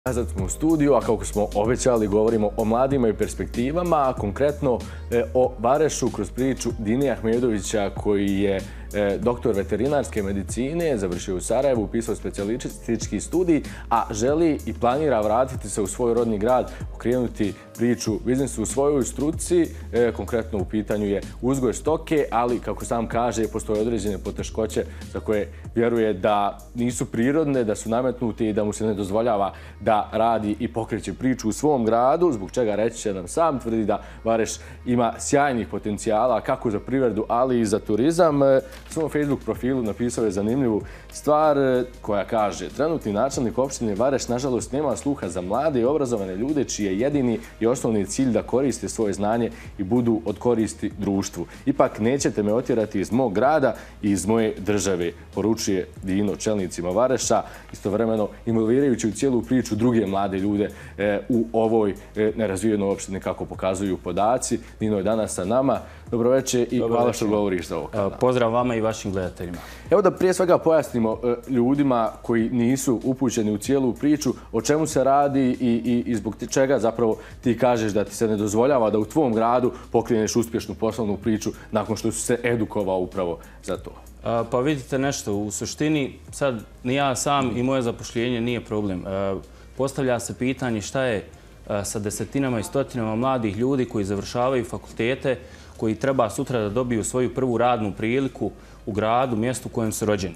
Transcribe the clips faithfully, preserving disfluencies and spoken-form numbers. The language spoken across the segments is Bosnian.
Nazad smo u studiju, a kako smo obećali, govorimo o mladima i perspektivama, a konkretno o Varešu kroz priču Dine Ahmedovića, koji je doktor veterinarske medicine, završio u Sarajevu, upisao specijalistički studij, a želi i planira vratiti se u svoj rodni grad, okrenuti priču biznisu u svojoj struci. Konkretno u pitanju je uzgoj stoke, ali kako sam kaže, postoje određene poteškoće za koje vjeruje da nisu prirodne, da su nametnute i da mu se ne dozvoljava da radi i pokreće priču u svom gradu, zbog čega reći će nam sam, tvrdi da Vareš ima sjajnih potencijala kako za privredu, ali i za turizam. U svom Facebook profilu napisao je zanimljivu stvar koja kaže: trenutni načelnik opštine Vareš nažalost nema sluha za mlade i obrazovane ljude čiji je jedini i osnovni cilj da koriste svoje znanje i budu od koristi društvu. Ipak nećete me otjerati iz mog grada i iz moje države, poručuje Dino čelnicima Vareša, istovremeno involvirajući u cijelu priču druge mlade ljude u ovoj nerazvijenoj opštini, kako pokazuju podaci. Dino je danas sa nama. Dobroveče i hvala što govoriš za ovo. Pozdrav vama i vašim gledateljima. Evo da prije svega pojasnimo ljudima koji nisu upućeni u cijelu priču o čemu se radi i zbog čega zapravo ti kažeš da ti se ne dozvoljava da u tvom gradu pokreneš uspješnu poslovnu priču nakon što su se edukovao upravo za to. Pa vidite nešto, u suštini sad ni ja sam i moje zapošljenje nije problem. Postavlja se pitanje šta je sa desetinama i stotinama mladih ljudi koji završavaju fakultete, koji treba sutra da dobiju svoju prvu radnu priliku u gradu, mjestu u kojem su rođeni.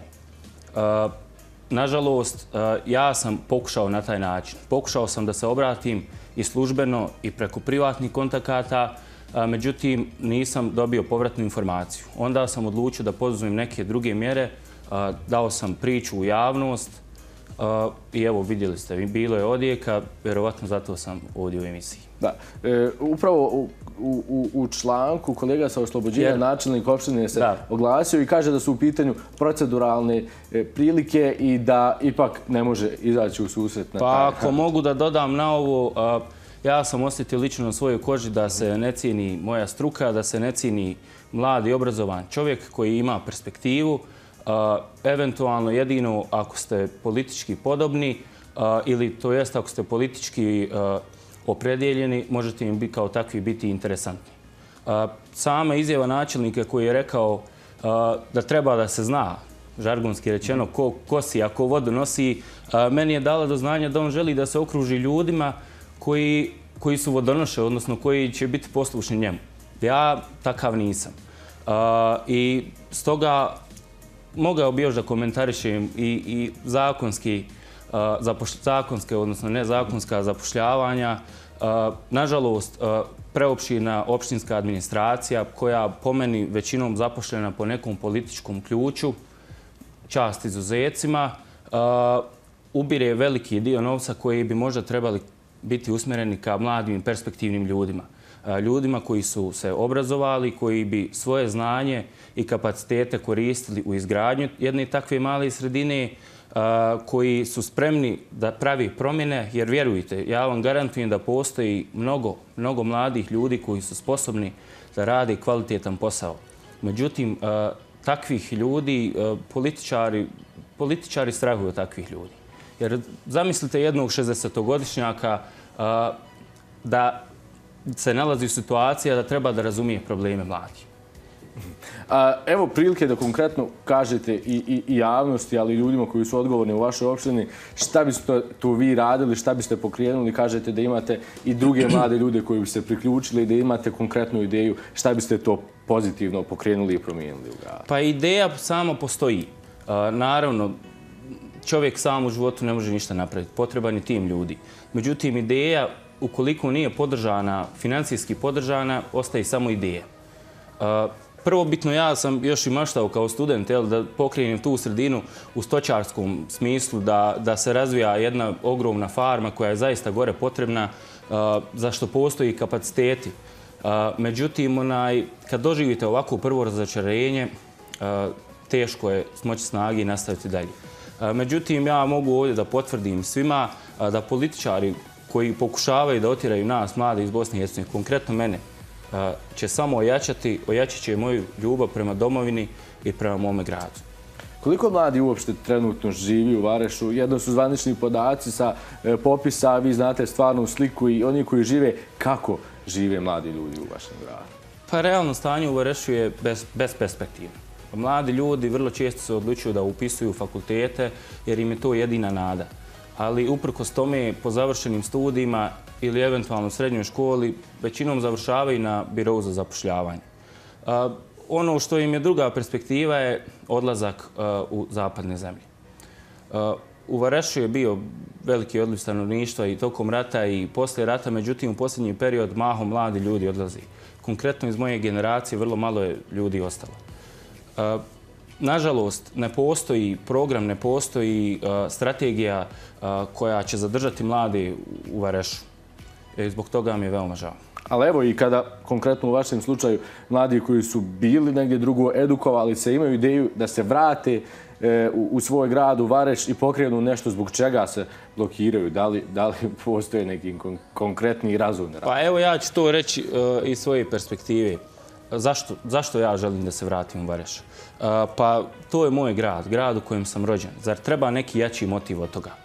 Nažalost, ja sam pokušao na taj način. Pokušao sam da se obratim i službeno i preko privatnih kontakata, međutim nisam dobio povratnu informaciju. Onda sam odlučio da poduzmem neke druge mjere, dao sam priču u javnost i evo vidjeli ste, bilo je odjeka, vjerovatno zato sam ovdje u emisiji. Da, upravo u članku kolega sa oslobođenja načelnik opštine se oglasio i kaže da su u pitanju proceduralne prilike i da ipak ne može izaći u susret na taj. Pa ako mogu da dodam na ovo, ja sam osjetio lično na svojoj koži da se ne cijeni moja struka, da se ne cijeni mlad i obrazovan čovjek koji ima perspektivu, eventualno jedino ako ste politički podobni ili to jest ako ste politički opredjeljeni, možete im kao takvi biti interesantni. Sama izjava načelnika koji je rekao da treba da se zna, žargonski rečeno, ko si, ako vodu nosi, meni je dala do znanja da on želi da se okruži ljudima koji su vodonoše, odnosno koji će biti poslušni njemu. Ja takav nisam. I stoga mogao bi još da komentarišem i zakonske, odnosno nezakonska zapošljavanja. Nažalost, preopširna opštinska administracija koja po meni većinom zapošljena po nekom političkom ključu, čast izuzecima, ubire veliki dio novca koji bi možda trebali biti usmjereni ka mladim i perspektivnim ljudima. Ljudima koji su se obrazovali, koji bi svoje znanje i kapacitete koristili u izgradnju jedne takve male sredine, koji su spremni da pravi promjene, jer vjerujte, ja vam garantujem da postoji mnogo, mnogo mladih ljudi koji su sposobni da rade kvalitetan posao. Međutim, takvih ljudi, političari, političari strahuju od takvih ljudi. Jer zamislite jednog šezdesetogodišnjaka da se nalazi u situaciji da treba da razumije probleme mladih. Evo prilike da konkretno kažete i javnosti, ali i ljudima koji su odgovorni u vašoj opštini, šta biste tu vi radili, šta biste pokrenuli, kažete da imate i druge mlade ljude koji bi se priključili i da imate konkretnu ideju, šta biste to pozitivno pokrenuli i promijenili u gradu? Pa ideja samo postoji. Naravno, čovjek sam u životu ne može ništa napraviti, potreban je tim ljudi. Međutim, ideja, ukoliko nije podržana, financijski podržana, ostaje samo ideja. Prvobitno ja sam još i maštao kao student da pokrenem tu sredinu u stočarskom smislu, da se razvija jedna ogromna farma koja je zaista gore potrebna, za što postoji kapaciteti. Međutim, kad doživite ovako prvo razočarenje, teško je smoći snage i nastaviti dalje. Međutim, ja mogu ovdje da potvrdim svima da političari koji pokušavaju da otjeraju nas, mlade iz Bosne i Hercegovine, konkretno mene, će samo ojačati, ojačat će moju ljubav prema domovini i prema mome gradu. Koliko mladi uopšte trenutno živi u Varešu? Jedno su zvanični podaci sa popisa, a vi znate stvarnu sliku i oni koji žive, kako žive mladi ljudi u vašem gradu? Pa realno stanje u Varešu je besperspektivno. Mladi ljudi vrlo često se odlučuju da upisuju fakultete jer im je to jedina nada. Ali uprkos tome po završenim studijima ili eventualno u srednjoj školi većinom završavaju na birou za zapošljavanje. Ono što im je druga perspektiva je odlazak u zapadne zemlje. U Varešu je bio veliki odliv stanovništva i tokom rata i poslije rata, međutim u posljednji period mahom mladi ljudi odlazi. Konkretno iz moje generacije vrlo malo je ljudi ostalo. Nažalost, ne postoji program, ne postoji strategija koja će zadržati mlade u Varešu. Zbog toga mi je veoma žao. Ali evo i kada, konkretno u vašem slučaju, mladi koji su bili negdje drugo edukovali se, imaju ideju da se vrate u svoj grad, u Vareš i pokrenu nešto zbog čega se blokiraju. Da li postoje neki konkretni razumni razlog? Pa evo ja ću to reći iz svoje perspektive. Zašto ja želim da se vratim u Vareš? Pa to je moj grad, grad u kojem sam rođen. Zar treba neki jači motiv od toga?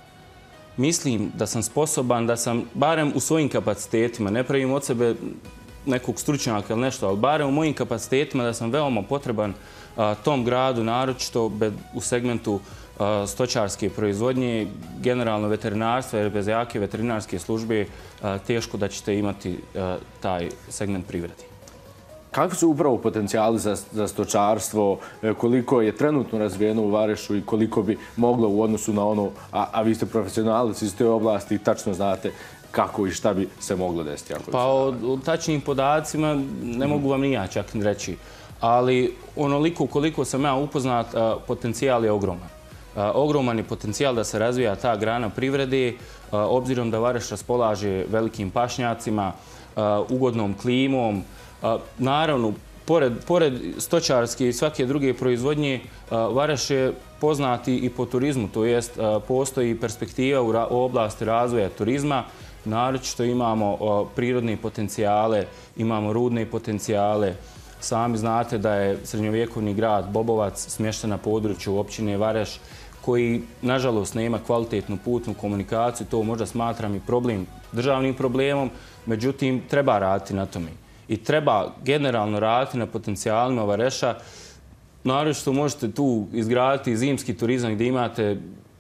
Mislim da sam sposoban, da sam, barem u svojim kapacitetima, ne pravim od sebe nekog stručnjaka ili nešto, ali barem u mojim kapacitetima da sam veoma potreban tom gradu, naročito u segmentu stočarske proizvodnje, generalno veterinarstva, jer bez jake veterinarske službe teško da ćete imati taj segment privredi. Kakvi su upravo potencijali za stočarstvo, koliko je trenutno razvijeno u Varešu i koliko bi moglo u odnosu na ono, a vi ste profesionalac iz te oblasti i tačno znate kako i šta bi se moglo desiti? Pa o tačnim podacima ne mogu vam ni ja čak reći, ali onoliko koliko sam ja upoznat, potencijal je ogroman. Ogroman je potencijal da se razvija ta grana privrede, obzirom da Vareš raspolaže velikim pašnjacima, ugodnom klimom. Naravno, pored stočarske i svake druge proizvodnje, Vareš je poznati i po turizmu, to jest postoji perspektiva u oblasti razvoja turizma. Naročito imamo prirodne potencijale, imamo rudne potencijale. Sami znate da je srednjovjekovni grad Bobovac smješten na području općine Vareš, koji, nažalost, nema kvalitetnu putnu komunikaciju. To možda smatram i problem, državnim problemom, međutim, treba raditi na tome. I treba generalno raditi na potencijalima Vareša. Naročito možete tu izgraditi zimski turizam gdje imate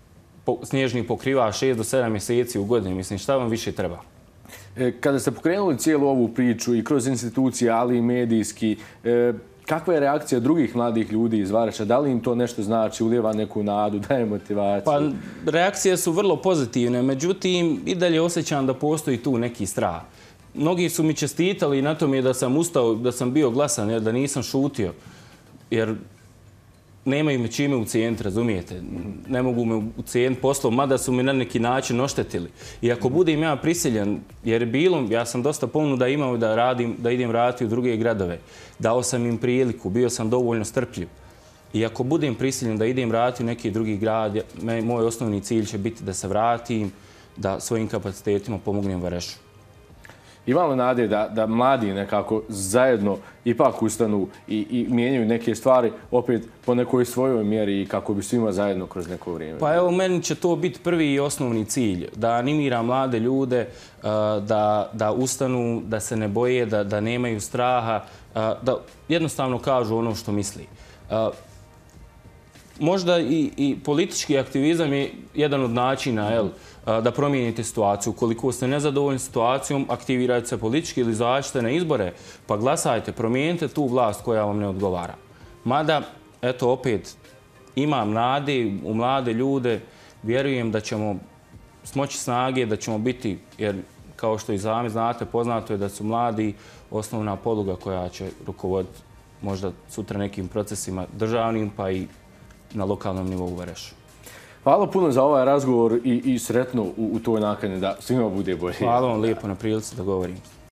snježni pokrivač šest do sedam mjeseci u godini. Mislim, šta vam više treba? Kada ste pokrenuli cijelu ovu priču i kroz institucije, ali i medijski, kakva je reakcija drugih mladih ljudi iz Vareša? Da li im to nešto znači, ulijeva neku nadu, daje motivaciju? Pa, reakcije su vrlo pozitivne, međutim, i dalje osjećam da postoji tu neki strah. Mnogi su mi čestitali na tome da sam ustao, da sam bio glasan, da nisam šutio. Jer nemaju me čime ucijeniti, razumijete? Ne mogu me ucijeniti poslom, mada su mi na neki način oštetili. I ako budem ja prisiljen, jer bilo, ja sam dosta ponuda imao da radim, da idem raditi u druge gradove. Dao sam im priliku, bio sam dovoljno strpljiv. I ako budem prisiljen da idem raditi u neki drugi grad, moj osnovni cilj će biti da se vratim, da svojim kapacitetima pomognem Varešu. Ima li nade da mladi nekako zajedno ipak ustanu i mijenjaju neke stvari opet po nekoj svojoj mjeri i kako bi svima zajedno kroz neko vrijeme? Pa evo, meni će to biti prvi i osnovni cilj. Da animira mlade ljude, da ustanu, da se ne boje, da nemaju straha, da jednostavno kažu ono što misli. Možda i politički aktivizam je jedan od načina da promijenite situaciju. Ukoliko ste nezadovoljni situacijom, aktivirajte se politički ili izađite na izbore, pa glasajte, promijenite tu vlast koja vam ne odgovara. Mada, eto opet, imam nade u mlade ljude, vjerujem da ćemo smoći snage, da ćemo biti, jer kao što i sami znate, poznato je da su mladi osnovna poluga koja će rukovoditi možda sutra nekim procesima državnim, pa i na lokalnom nivou u Varešu. Hvala puno za ovaj razgovor i sretno u toj nakani da svima bude bolje. Hvala vam lijepo na prilici da govorim.